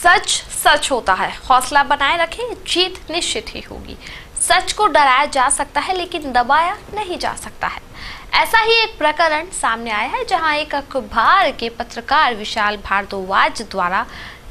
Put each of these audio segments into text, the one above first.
सच सच होता है, हौसला बनाए रखें, जीत निश्चित ही होगी। सच को डराया जा सकता है लेकिन दबाया नहीं जा सकता है। ऐसा ही एक प्रकरण सामने आया है जहां एक अखबार के पत्रकार विशाल भारद्वाज द्वारा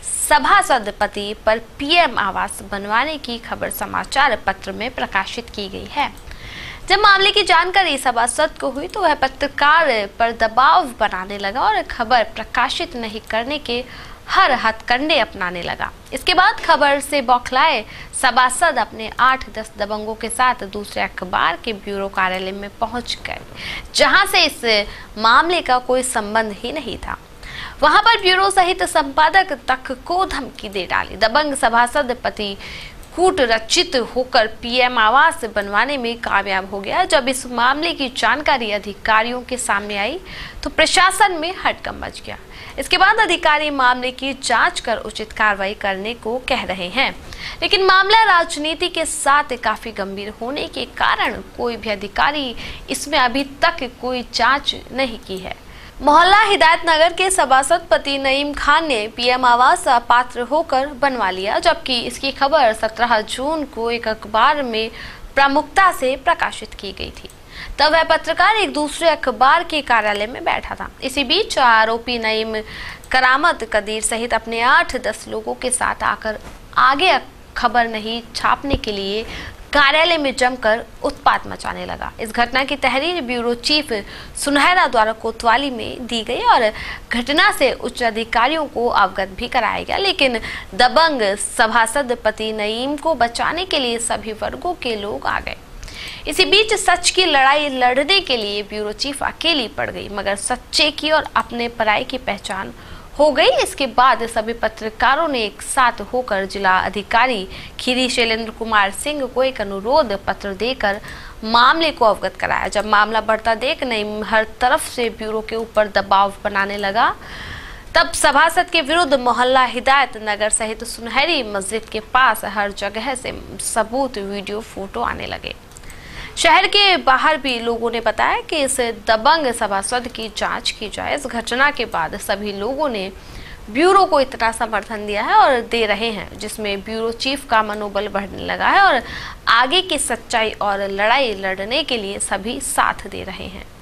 सभासद पति पर पीएम आवास बनवाने की खबर समाचार पत्र में प्रकाशित की गई है। जब मामले की जानकारी सभासद को हुई तो वह पत्रकार पर दबाव बनाने लगा और खबर प्रकाशित नहीं करने के हर हथकंडे अपनाने लगा। इसके बाद खबर से बौखलाए सभासद अपने 8-10 दबंगों के साथ दूसरे अखबार के ब्यूरो कार्यालय में पहुंच गए, जहां से इस मामले का कोई संबंध ही नहीं था। वहां पर ब्यूरो सहित संपादक तक को धमकी दे डाली। दबंग सभासद पति कूट रचित होकर पीएम आवास बनवाने में कामयाब हो गया। जब इस मामले की जानकारी अधिकारियों के सामने आई तो प्रशासन में हड़कंप मच गया। इसके बाद अधिकारी मामले की जांच कर उचित कार्रवाई करने को कह रहे हैं, लेकिन मामला राजनीति के साथ काफी गंभीर होने के कारण कोई भी अधिकारी इसमें अभी तक कोई जांच नहीं की है। मोहल्ला हिदायतनगर के सभासद पति नईम खान ने पीएम आवास अपात्र होकर बनवा लिया, जबकि इसकी खबर 17 जून को एक अखबार में प्रमुखता से प्रकाशित की गई थी। तब वह पत्रकार एक दूसरे अखबार के कार्यालय में बैठा था। इसी बीच आरोपी नईम करामत कदीर सहित अपने 8-10 लोगों के साथ आकर आगे खबर नहीं छापने के लिए कार्यालय में जमकर उत्पात मचाने लगा। इस घटना की तहरीर ब्यूरो चीफ सुनहरा द्वारा कोतवाली में दी गई और घटना से उच्च अधिकारियों को अवगत भी कराया गया, लेकिन दबंग सभासद पति नईम को बचाने के लिए सभी वर्गों के लोग आ गए। इसी बीच सच की लड़ाई लड़ने के लिए ब्यूरो चीफ अकेली पड़ गई, मगर सच्चे की और अपने पराई की पहचान हो गई। इसके बाद सभी पत्रकारों ने एक साथ होकर जिला अधिकारी खीरी शैलेंद्र कुमार सिंह को एक अनुरोध पत्र देकर मामले को अवगत कराया। जब मामला बढ़ता देख नईम हर तरफ से ब्यूरो के ऊपर दबाव बनाने लगा, तब सभासद के विरुद्ध मोहल्ला हिदायत नगर सहित सुनहरी मस्जिद के पास हर जगह से सबूत, वीडियो, फोटो आने लगे। शहर के बाहर भी लोगों ने बताया कि इस दबंग सभासद की जांच की जाए। इस घटना के बाद सभी लोगों ने ब्यूरो को इतना समर्थन दिया है और दे रहे हैं, जिसमें ब्यूरो चीफ का मनोबल बढ़ने लगा है और आगे की सच्चाई और लड़ाई लड़ने के लिए सभी साथ दे रहे हैं।